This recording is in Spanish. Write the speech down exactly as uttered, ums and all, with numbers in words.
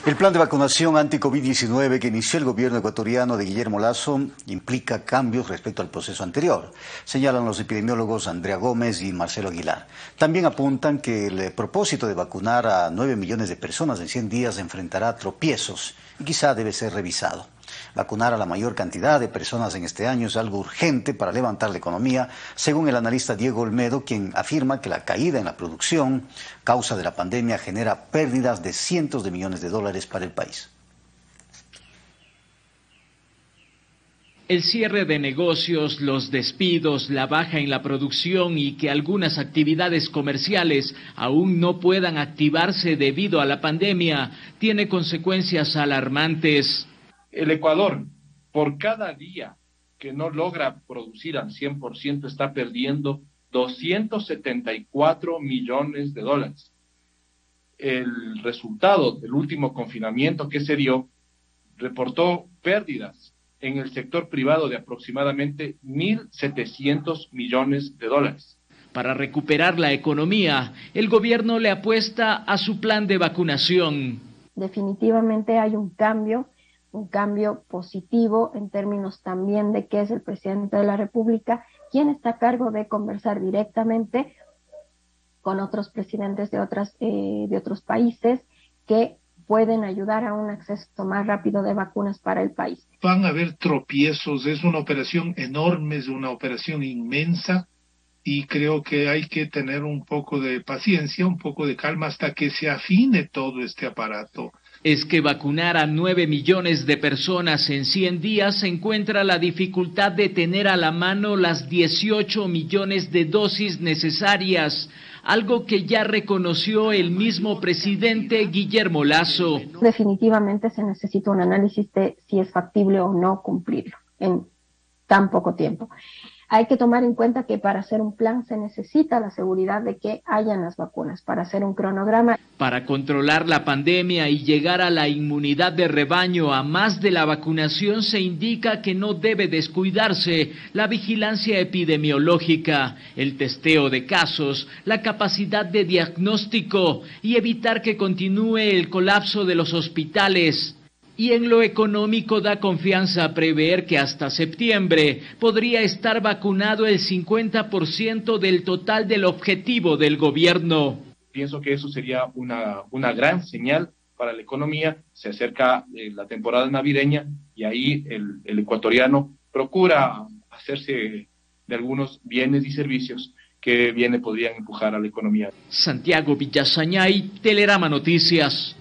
El plan de vacunación anti-COVID diecinueve que inició el gobierno ecuatoriano de Guillermo Lasso implica cambios respecto al proceso anterior, señalan los epidemiólogos Andrea Gómez y Marcelo Aguilar. También apuntan que el propósito de vacunar a nueve millones de personas en cien días enfrentará tropiezos y quizá debe ser revisado. Vacunar a la mayor cantidad de personas en este año es algo urgente para levantar la economía, según el analista Diego Olmedo, quien afirma que la caída en la producción, causa de la pandemia, genera pérdidas de cientos de millones de dólares para el país. El cierre de negocios, los despidos, la baja en la producción y que algunas actividades comerciales aún no puedan activarse debido a la pandemia, tiene consecuencias alarmantes. El Ecuador, por cada día que no logra producir al cien por ciento, está perdiendo doscientos setenta y cuatro millones de dólares. El resultado del último confinamiento que se dio reportó pérdidas en el sector privado de aproximadamente mil setecientos millones de dólares. Para recuperar la economía, el gobierno le apuesta a su plan de vacunación. Definitivamente hay un cambio. un cambio positivo en términos también de que es el presidente de la República quien está a cargo de conversar directamente con otros presidentes de, otras, eh, de otros países que pueden ayudar a un acceso más rápido de vacunas para el país. Van a haber tropiezos, es una operación enorme, es una operación inmensa y creo que hay que tener un poco de paciencia, un poco de calma hasta que se afine todo este aparato. Es que vacunar a nueve millones de personas en cien días encuentra la dificultad de tener a la mano las dieciocho millones de dosis necesarias, algo que ya reconoció el mismo presidente Guillermo Lasso. Definitivamente se necesita un análisis de si es factible o no cumplirlo en tan poco tiempo. Hay que tomar en cuenta que para hacer un plan se necesita la seguridad de que hayan las vacunas, para hacer un cronograma. Para controlar la pandemia y llegar a la inmunidad de rebaño, a más de la vacunación, se indica que no debe descuidarse la vigilancia epidemiológica, el testeo de casos, la capacidad de diagnóstico y evitar que continúe el colapso de los hospitales. Y en lo económico da confianza prever que hasta septiembre podría estar vacunado el cincuenta por ciento del total del objetivo del gobierno. Pienso que eso sería una, una gran señal para la economía. Se acerca eh, la temporada navideña y ahí el, el ecuatoriano procura hacerse de algunos bienes y servicios que bien le podrían empujar a la economía. Santiago Villasañay, Telerama Noticias.